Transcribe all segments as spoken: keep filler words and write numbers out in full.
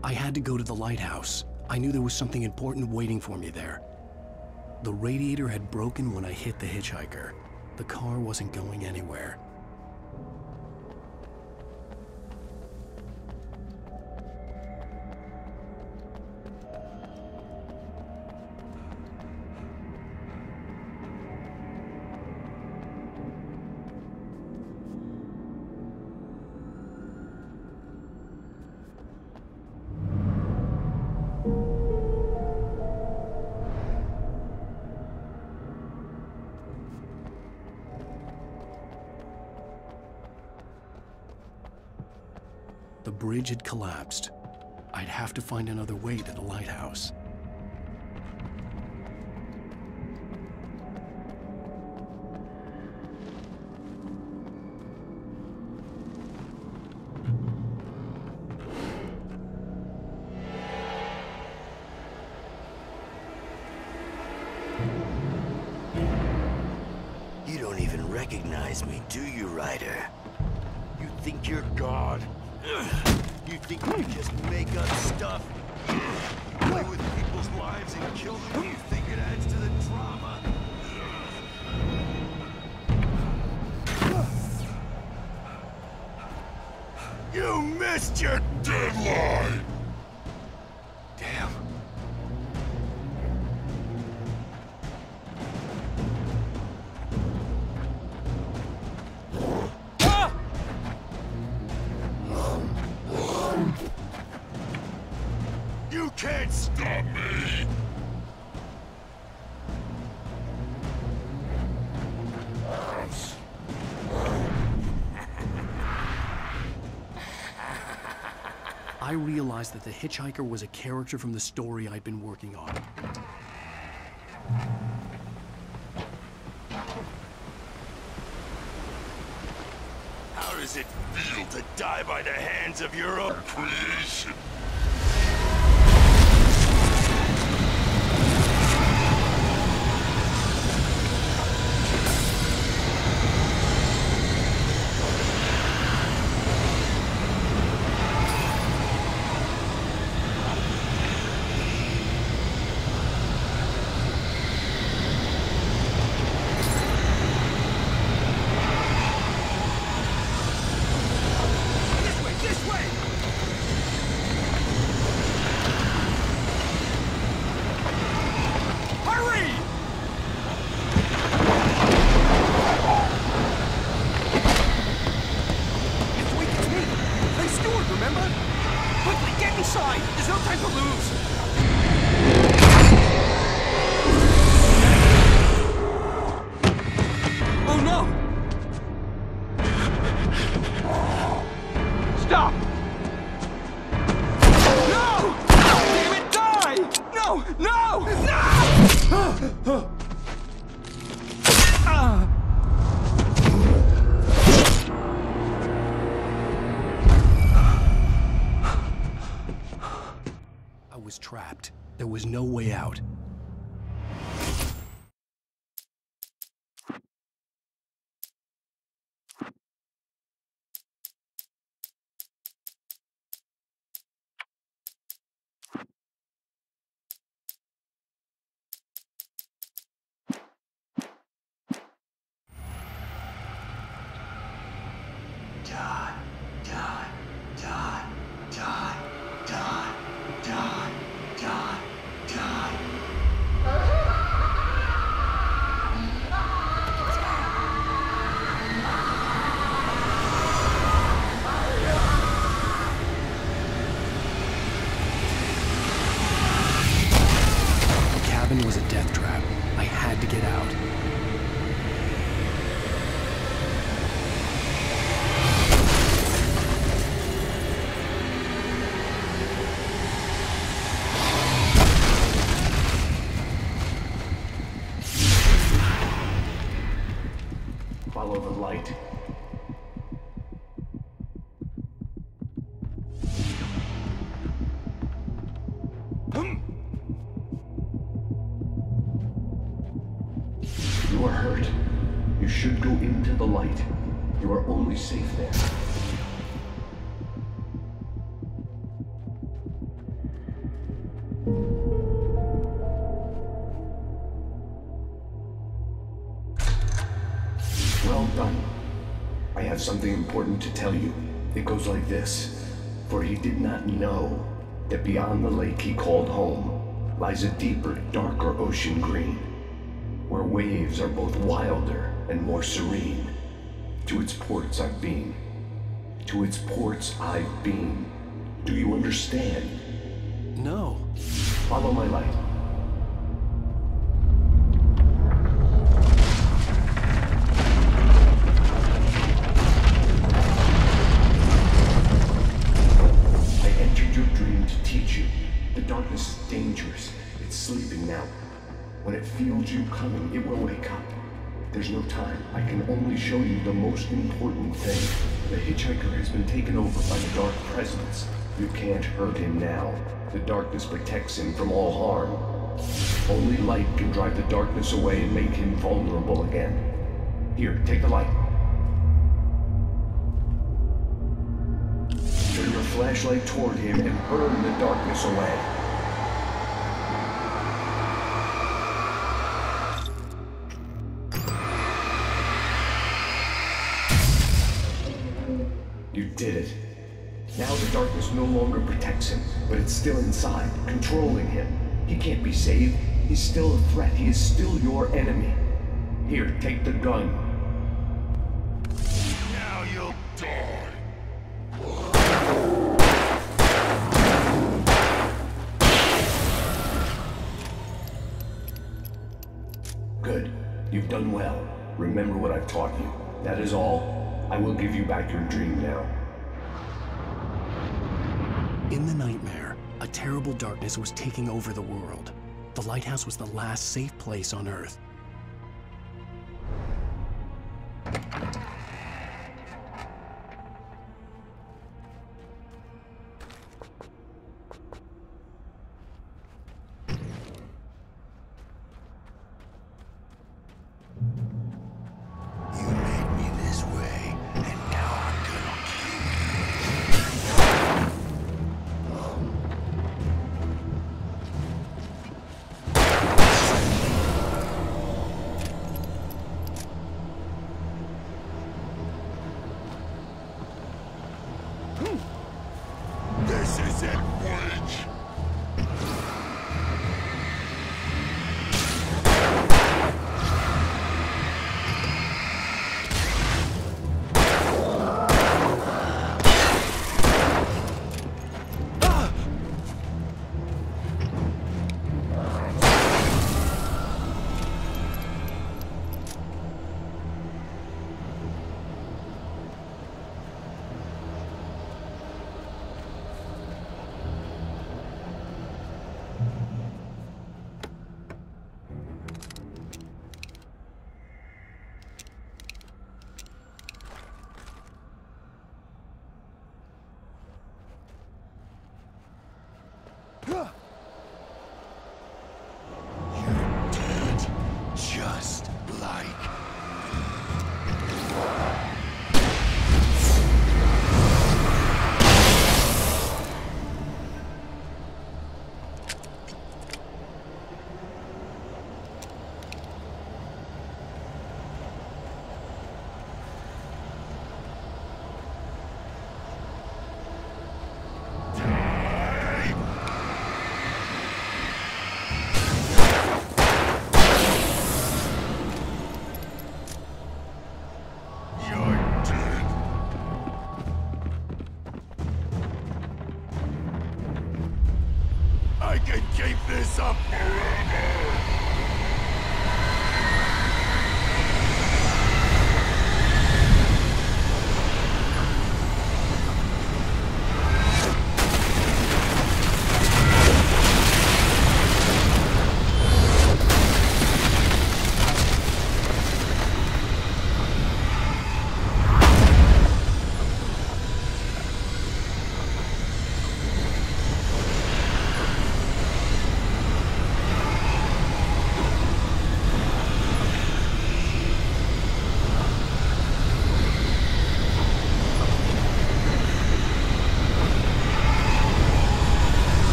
I had to go to the lighthouse. I knew there was something important waiting for me there. The radiator had broken when I hit the hitchhiker. The car wasn't going anywhere. The bridge had collapsed. I'd have to find another way to the lighthouse. You don't even recognize me, do you, Ryder? You think you're God? You think you just make up stuff? Play with people's lives and kill them? You think it adds to the drama? You missed your deadline! Damn. You can't stop me! I realized that the hitchhiker was a character from the story I'd been working on. How does it feel to die by the hands of your own creation? There's no time to lose! Oh no! Stop! No! Damn it, die! No! No! No! Ah! I was trapped. There was no way out. Die, die, die, die, die, die, die, die. The cabin was a death trap. I had to get out. Follow the light. You are hurt. You should go into the light. You are only safe there. I have something important to tell you. It goes like this. For he did not know that beyond the lake he called home lies a deeper, darker ocean green, where waves are both wilder and more serene. To its ports I've been. To its ports I've been. Do you understand? No. Follow my light. I entered your dream to teach you. The darkness is dangerous. It's sleeping now. When it feels you coming, it will wake up. There's no time. I can only show you the most important thing. The hitchhiker has been taken over by the Dark Presence. You can't hurt him now. The darkness protects him from all harm. Only light can drive the darkness away and make him vulnerable again. Here, take the light. Turn your flashlight toward him and burn the darkness away. You did it. Now the darkness no longer protects him, but it's still inside, controlling him. He can't be saved. He's still a threat. He is still your enemy. Here, take the gun. Now you'll die. Good. You've done well. Remember what I've taught you. That is all. I will give you back your dream now. In the nightmare, a terrible darkness was taking over the world. The lighthouse was the last safe place on Earth. You made me this way, and now I'm gonna This is it, Bridge! You're dead, just like... I can keep this up forever!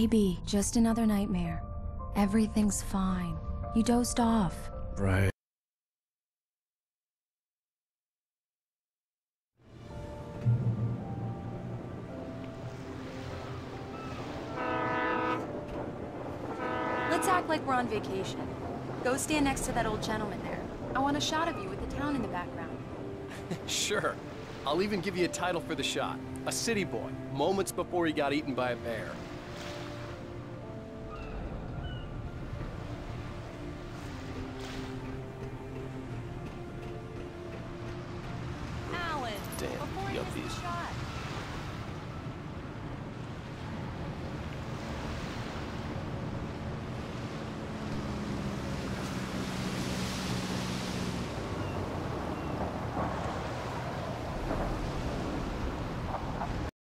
Maybe just another nightmare. Everything's fine. You dozed off. Right. Let's act like we're on vacation. Go stand next to that old gentleman there. I want a shot of you with the town in the background. Sure. I'll even give you a title for the shot. A city boy, moments before he got eaten by a bear.